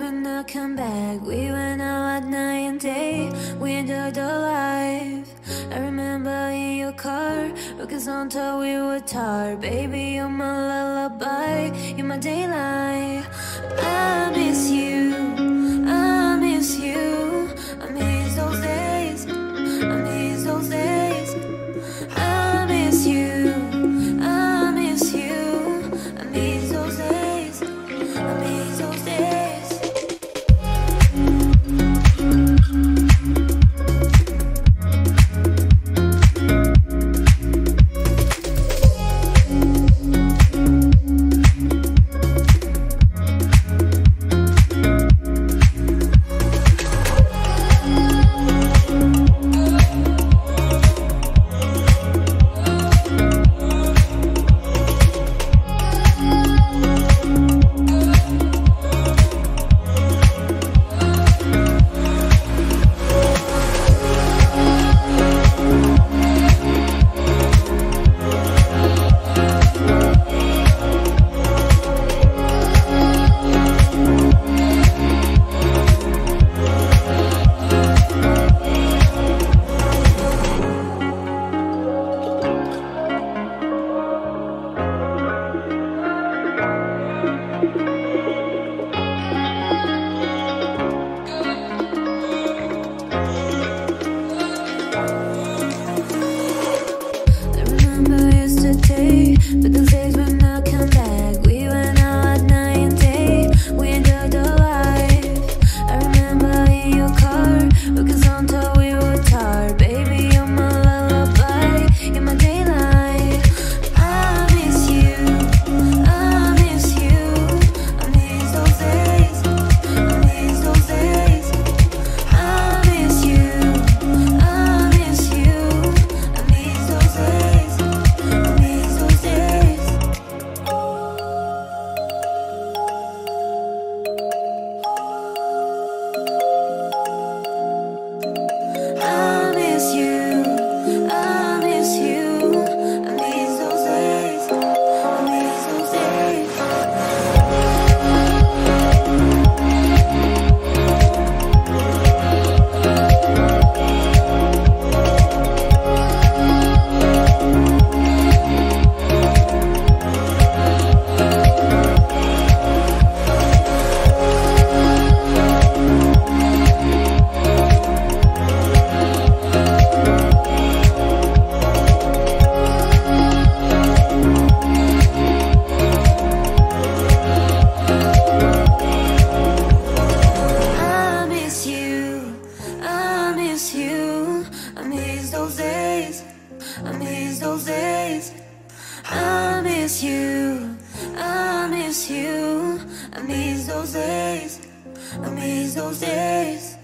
will not come back. We went out at night and day, we enjoyed the life. I remember in your car, because on top we were tired. Baby, you're my lullaby, you're my daylight. I miss you, I miss you, I miss those days, I miss those days. I miss you, I miss you, I miss those days, I miss those days. But those days will not come back. We went out at night and day, we enjoyed the life. I remember in your car, because on top we were tired. Baby, you're my lullaby, you're my daylight. I miss you, I miss you, I miss those days, I miss those days. I miss you, I miss you, I miss those days, I miss those days. I miss you, I miss you, I miss those days, I miss those days. I miss those days, I miss those days. I miss you, I miss you, I miss those days, I miss those days.